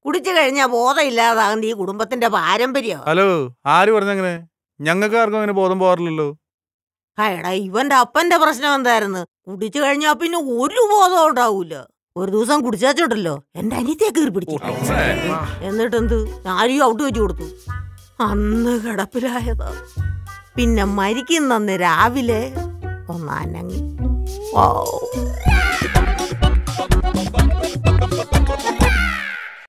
കുടിച്ചു കഴിഞ്ഞാൽ ബോധം ഇല്ലാതാകുന്ന ഈ കുടുംബത്തിന്റെ പാരമ്പര്യം. ഹലോ, ആര് പറഞ്ഞങ്ങനെ? ഞങ്ങൾക്ക് ആർക്കും അങ്ങനെ ബോധം പോകാറില്ലല്ലോ. എടാ, ഇവന്റെ അപ്പന്റെ പ്രശ്നം എന്തായിരുന്നു? കുടിച്ചു കഴിഞ്ഞാ പിന്നെ ഒരു ബോധവും ഉണ്ടാവൂല. ഒരു ദിവസം കുടിച്ചാച്ചോട്ടല്ലോ എന്റെ അനിയത്തിയെ കീറി പിടിച്ചു. എന്നിട്ടെന്ത്, ഞാനും ഔട്ട് വെച്ചു കൊടുത്തു. അന്ന് കിടപ്പിലായതാ. പിന്നെ മരിക്കുന്നന്ന് രാവിലെ ഒന്നനങ്ങി.